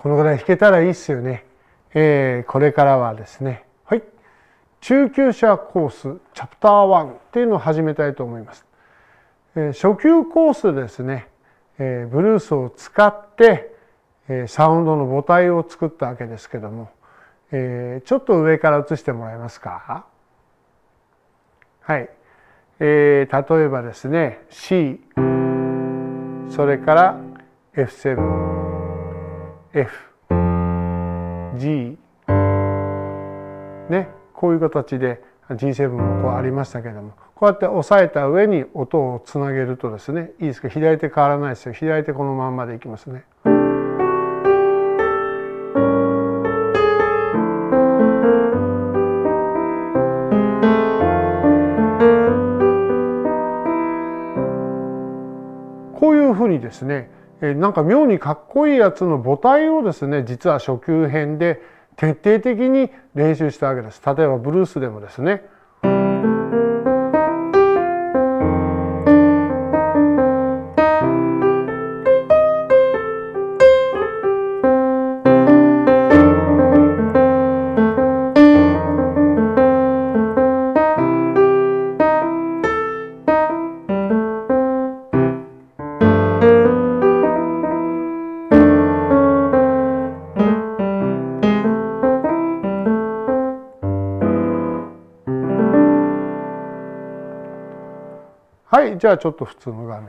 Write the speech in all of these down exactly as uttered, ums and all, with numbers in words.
このぐらい弾けたらいいっすよね。えー、これからはですね、はい、中級者コースチャプターワンっていうのを始めたいと思います。えー、初級コースですね、えー、ブルースを使って、えー、サウンドの母体を作ったわけですけども、えー、ちょっと上から映してもらえますか。はい、えー、例えばですね C、 それから エフセブン、F、G ね、こういう形で ジーセブン もこうありましたけれども、こうやって押さえた上に音をつなげるとですね、いいですか、左手変わらないですよ。左手このまんまでいきますね。こういうふうにですね、なんか妙にかっこいいやつの母体をですね、実は初級編で徹底的に練習したわけです。例えばブルースでもですね、はい、じゃあちょっと普通の画面。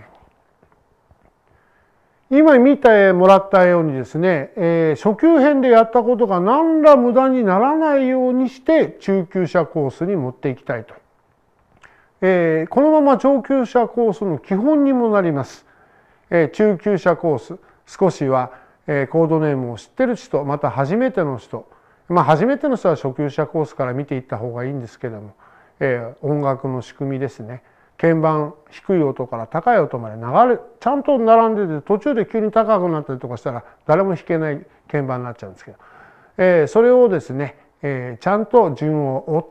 今見てもらったようにですね、えー、初級編でやったことが何ら無駄にならないようにして中級者コースに持っていきたいと。えー、このまま上級者コースの基本にもなります。えー、中級者コース、少しは、えー、コードネームを知ってる人、また初めての人、まあ初めての人は初級者コースから見ていった方がいいんですけども、えー、音楽の仕組みですね。鍵盤低い音から高い音まで流れちゃんと並んでて、途中で急に高くなったりとかしたら誰も弾けない鍵盤になっちゃうんですけど、えー、それをですね、えー、ちゃんと順を追って、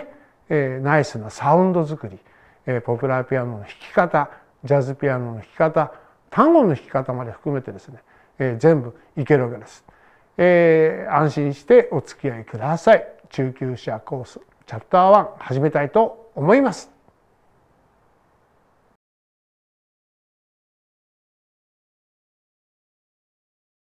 えー、ナイスなサウンド作り、えー、ポピュラーピアノの弾き方、ジャズピアノの弾き方、単語の弾き方まで含めてですね、えー、全部いけるわけです。えー、安心してお付き合いください。中級者コースチャプターワン始めたいと思います。